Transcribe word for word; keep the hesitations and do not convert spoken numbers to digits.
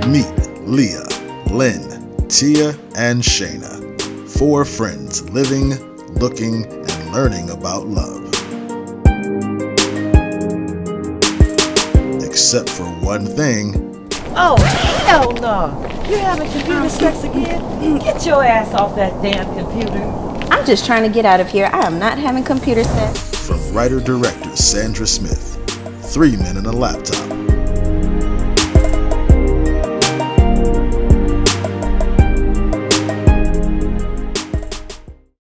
Meet Leah, Lynn, Tia, and Shayna. Four friends living, looking, and learning about love. Except for one thing. Oh, hell no! You having computer sex again? Get your ass off that damn computer. I'm just trying to get out of here. I am not having computer sex. From writer-director Sandra Smith. Three Men and a Laptop.